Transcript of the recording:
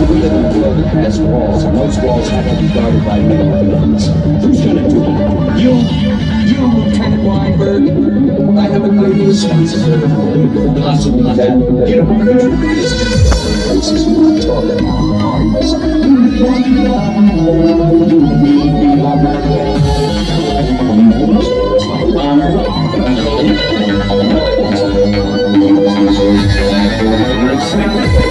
We live in a world that has walls, and those walls have to be guarded by millions. Who's gonna do it? You, Lieutenant Weinberg. I have a great responsibility. Possibly that you don't want to do this. This is what I'm talking about.